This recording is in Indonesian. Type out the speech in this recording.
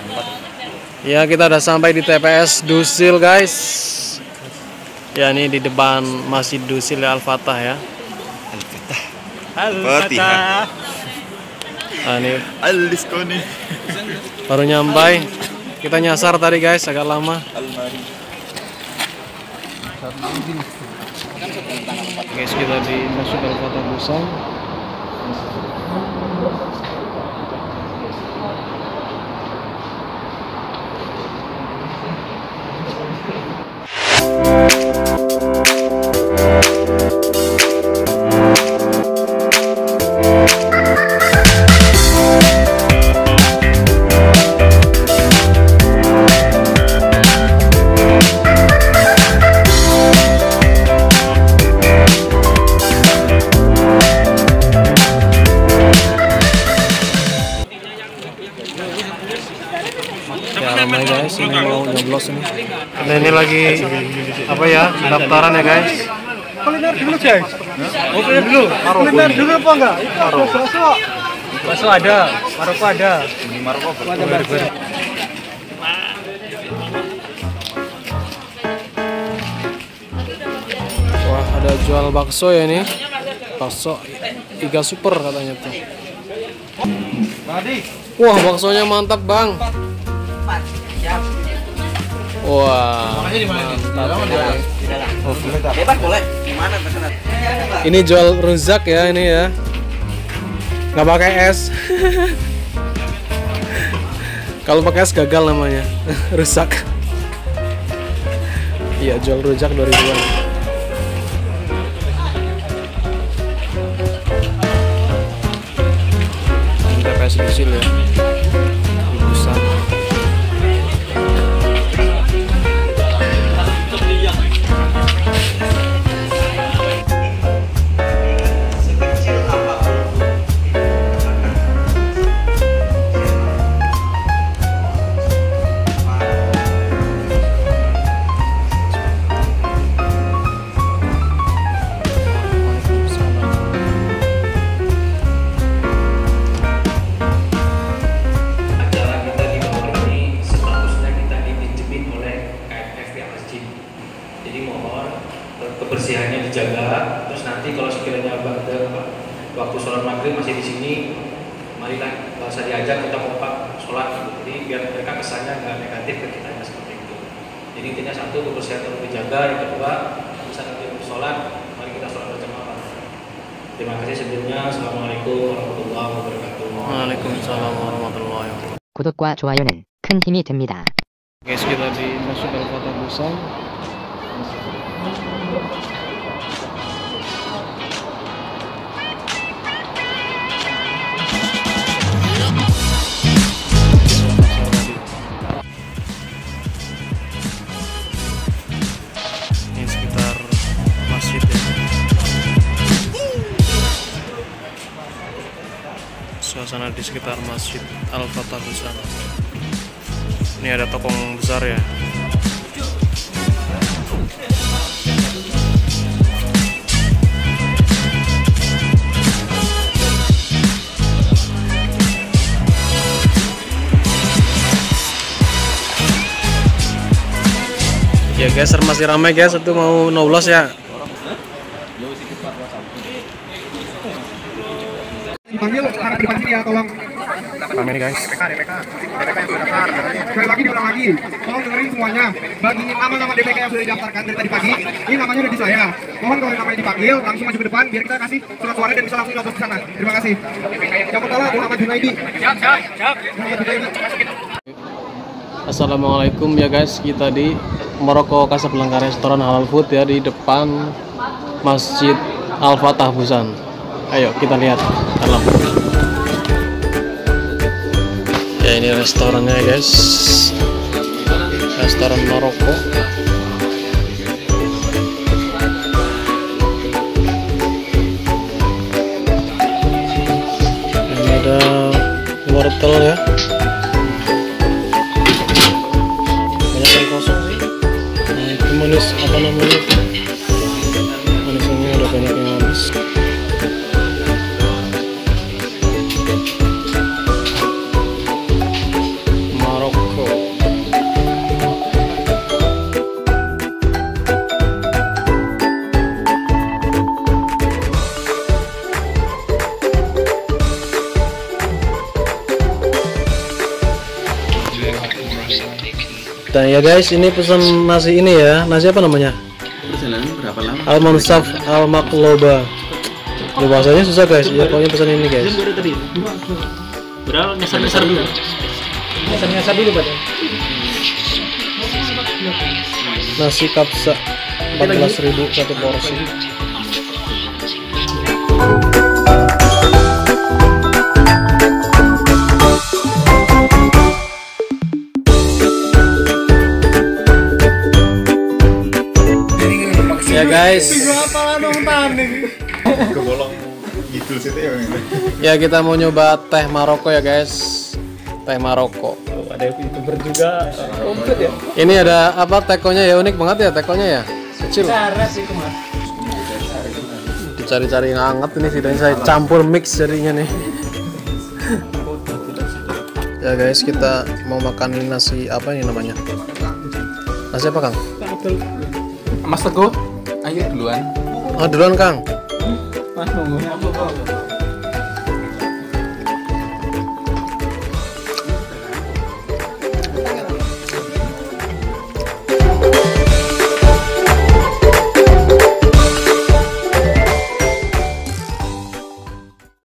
Ya, kita udah sampai di TPS Dusil, guys. Ya, ini di depan Masjid Dusil Al-Fatah ya. Al-Fatah. Al-Fatah. Nah, ini Al-Diskoni. baru nyampai. Kita nyasar tadi, guys, agak lama. Guys, kita di Masjid Al-Fatah Busan. Ya ramai guys, ini mau nyoblos ini. Nah, ini lagi apa ya, daftaran ya guys. Kuliner dulu guys. Oh, kuliner dulu. Kuliner dulu apa enggak? Bakso ada, Marocco ada. Ini Marocco ada. Wah, ada jual bakso ya ini. Bakso Iga Super katanya tuh. Wah, baksonya mantap, Bang. Wah, mantap. Bebas boleh. Gimana pesanan? Ini jual ruzak ya ini ya. Nggak pakai es. Kalau pakai es gagal namanya. Rusak. Iya, jual rujak 2.000-an. TPS Dusil ya. Di Busan. Jadi mohon kebersihannya dijaga. Terus nanti kalau sekiranya waktu sholat maghrib masih di sini, marilah nggak usah diajak, kita kompak sholat. Jadi biar mereka kesannya nggak negatif ke kitanya seperti itu. Jadi intinya satu, kebersihan harus dijaga. Yang kedua, bisa nanti sholat, mari kita sholat berjamaah. Terima kasih sebelumnya. Assalamualaikum warahmatullahi wabarakatuh. Waalaikumsalam warahmatullahi wabarakatuh. 구독과 좋아요는 큰 힘이 됩니다. Guys, kita di Masjid Al-Fatah Busan. Ini sekitar masjid ya. Suasana di sekitar Masjid Al-Fatah Busan. Ini ada tokong besar ya. Ya guys, masih ramai guys, itu mau noblos ya. Dipanggil, harap dipanggil ya, tolong. Ramai nih guys. DPK yang sudah daftar. Sekali lagi diulang lagi, tolong dengerin semuanya. Bagi nama-nama DPK yang sudah didaftarkan dari tadi pagi, ini namanya udah di saya. Mohon kalau namanya dipanggil, langsung maju ke depan, biar kita kasih surat suara dan bisa langsung nyoblos ke sana. Terima kasih. Yang pertama, Muhammad Junaidi. Assalamualaikum ya guys, kita di Marocco Casablanca restoran halal food ya, di depan Masjid Al-Fatah Busan. Ayo kita lihat dalam. Ya, ini restorannya guys, restoran Marocco. Ini ada wortel ya. Manis apa namanya itu, manisnya udah banyak yang habis. Marocco Dan ya guys, ini pesan nasi ini ya. Nasi apa namanya? Perjalanan berapa lama? Al-Mansaf Al-Makloba. Bahasanya susah guys. Ya pokoknya pesan ini guys. Berapa nyasar dulu? Nyasar dulu Pak. Nasi kapsa 14.000 satu porsi. Ya guys, Kebolong gitu sih ya. ya kita mau nyoba teh Maroko ya guys. Teh Maroko. Ada YouTuber juga. Ya. Ini ada apa tekonya ya, unik banget ya tekonya ya. Kecil. Dicari-cari yang hangat ini sih, dan saya campur mix jadinya nih. Ya guys, kita mau makan ini nasi apa ini namanya? Nasi apa Kang? Mas Teguh, ayo duluan. Oh duluan Kang. Mas nunggu.